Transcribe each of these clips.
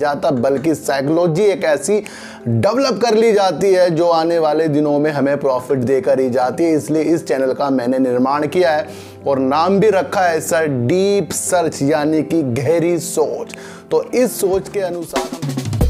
जाता, बल्कि साइकोलॉजी एक ऐसी डेवलप कर ली जाती है जो आने वाले दिनों में हमें प्रॉफिट देकर ही जाती है। इसलिए इस चैनल का मैंने निर्माण किया है और नाम भी रखा है सर डीप सर्च, यानी कि गहरी सोच। तो इस सोच के अनुसार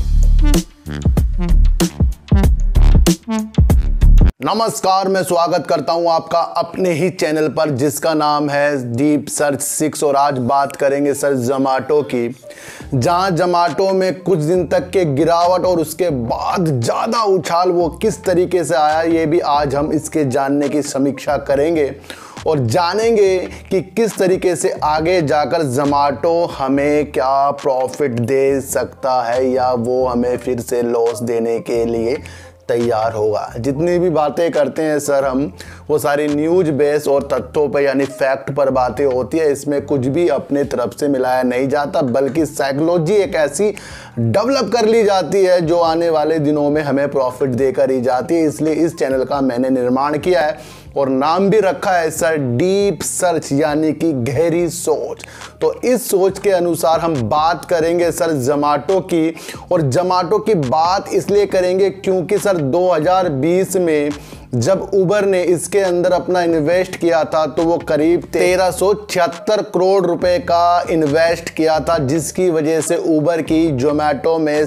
नमस्कार, मैं स्वागत करता हूं आपका अपने ही चैनल पर जिसका नाम है डीप सर्च 6। और आज बात करेंगे सर जोमैटो की, जहां जोमैटो में कुछ दिन तक के गिरावट और उसके बाद ज़्यादा उछाल वो किस तरीके से आया, ये भी आज हम इसके जानने की समीक्षा करेंगे और जानेंगे कि किस तरीके से आगे जाकर जोमैटो हमें क्या प्रॉफिट दे सकता है या वो हमें फिर से लॉस देने के लिए तैयार होगा। जितनी भी बातें करते हैं सर हम, वो सारी न्यूज़ बेस और तथ्यों पर यानी फैक्ट पर बातें होती है। इसमें कुछ भी अपने तरफ से मिलाया नहीं जाता, बल्कि साइकोलॉजी एक ऐसी डेवलप कर ली जाती है जो आने वाले दिनों में हमें प्रॉफिट देकर ही जाती है। इसलिए इस चैनल का मैंने निर्माण किया है और नाम भी रखा है सर डीप सर्च, यानी कि गहरी सोच। तो इस सोच के अनुसार हम बात करेंगे सर जोमैटो की, और जोमैटो की बात इसलिए करेंगे क्योंकि सर 2020 में जब उबर ने इसके अंदर अपना इन्वेस्ट किया था तो वो करीब 1376 करोड़ रुपए का इन्वेस्ट किया था, जिसकी वजह से उबर की जोमैटो में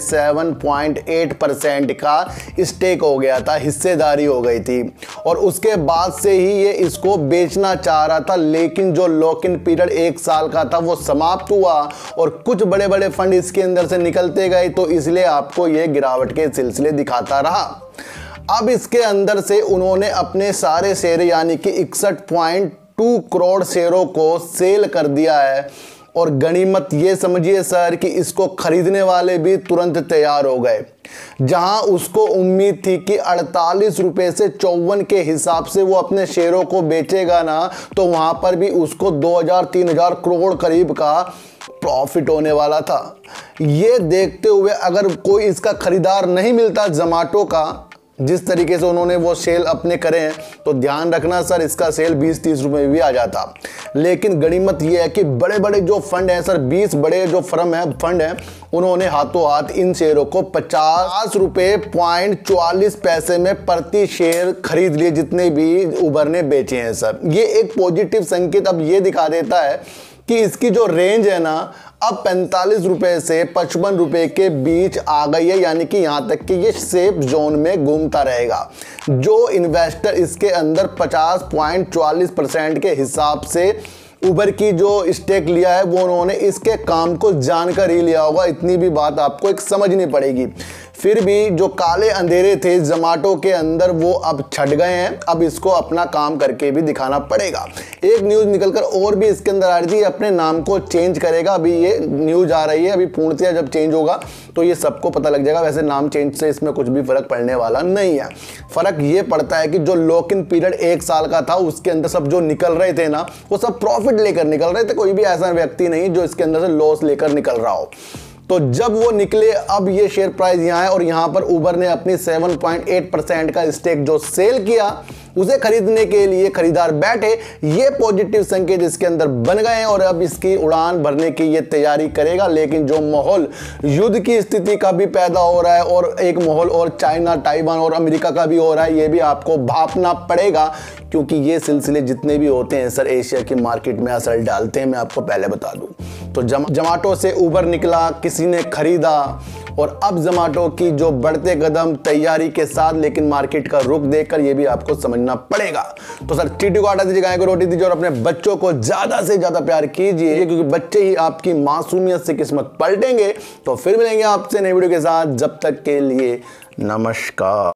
7.8% का स्टेक हो गया था, हिस्सेदारी हो गई थी। और उसके बाद से ही ये इसको बेचना चाह रहा था, लेकिन जो लॉक इन पीरियड 1 साल का था वो समाप्त हुआ और कुछ बड़े बड़े फंड इसके अंदर से निकलते गए, तो इसलिए आपको ये गिरावट के सिलसिले दिखाता रहा। अब इसके अंदर से उन्होंने अपने सारे शेयर यानी कि 61.2 करोड़ शेयरों को सेल कर दिया है। और गनीमत ये समझिए सर कि इसको खरीदने वाले भी तुरंत तैयार हो गए। जहां उसको उम्मीद थी कि 48 रुपए से 54 के हिसाब से वो अपने शेयरों को बेचेगा ना, तो वहां पर भी उसको 2000-3000 करोड़ करीब का प्रॉफिट होने वाला था। ये देखते हुए अगर कोई इसका खरीदार नहीं मिलता जोमैटो का, जिस तरीके से उन्होंने वो सेल अपने करे हैं, तो ध्यान रखना सर इसका सेल 20-30 रुपए में भी आ जाता। लेकिन गनीमत ये है कि बड़े बड़े जो फंड हैं सर, 20 बड़े जो फर्म हैं, फंड हैं, उन्होंने हाथों हाथ इन शेयरों को 50 रुपये 44 पैसे में प्रति शेयर खरीद लिए, जितने भी उबर ने बेचे हैं सर। ये एक पॉजिटिव संकेत अब ये दिखा देता है कि इसकी जो रेंज है ना, अब 45 रुपए से 55 रुपए के बीच आ गई है, यानी कि यहां तक कि ये सेफ जोन में घूमता रहेगा। जो इन्वेस्टर इसके अंदर 50.44% के हिसाब से उबर की जो स्टेक लिया है, वो उन्होंने इसके काम को जानकर ही लिया होगा। इतनी भी बात आपको एक समझनी पड़ेगी। फिर भी जो काले अंधेरे थे जोमैटो के अंदर, वो अब छट गए हैं। अब इसको अपना काम करके भी दिखाना पड़ेगा। एक न्यूज़ निकलकर और भी इसके अंदर आ रही थी, अपने नाम को चेंज करेगा। अभी ये न्यूज़ आ रही है, अभी पूर्णतः जब चेंज होगा तो ये सबको पता लग जाएगा। वैसे नाम चेंज से इसमें कुछ भी फर्क पड़ने वाला नहीं है। फर्क ये पड़ता है कि जो लॉक इन पीरियड 1 साल का था, उसके अंदर सब जो निकल रहे थे ना, वो सब प्रॉफिट लेकर निकल रहे थे। कोई भी ऐसा व्यक्ति नहीं जो इसके अंदर से लॉस लेकर निकल रहा हो। तो जब वो निकले, अब ये शेयर प्राइस यहाँ है और यहाँ पर उबर ने अपनी 7.8% का स्टेक जो सेल किया, उसे खरीदने के लिए खरीदार बैठे। ये पॉजिटिव संकेत इसके अंदर बन गए हैं और अब इसकी उड़ान भरने की ये तैयारी करेगा। लेकिन जो माहौल युद्ध की स्थिति का भी पैदा हो रहा है और एक माहौल और चाइना, ताइवान और अमेरिका का भी हो रहा है, ये भी आपको भांपना पड़ेगा, क्योंकि ये सिलसिले जितने भी होते हैं सर एशिया की मार्केट में असर डालते हैं। मैं आपको पहले बता दूं तो जोमैटो से उबर निकला, किसी ने खरीदा, और अब जोमैटो की जो बढ़ते कदम तैयारी के साथ, लेकिन मार्केट का रुख देखकर ये भी आपको समझना पड़ेगा। तो सर चींटी को आटा दीजिए, गाय को रोटी दीजिए और अपने बच्चों को ज्यादा से ज्यादा प्यार कीजिए, क्योंकि बच्चे ही आपकी मासूमियत से किस्मत पलटेंगे। तो फिर मिलेंगे आपसे नई वीडियो के साथ, जब तक के लिए नमस्कार।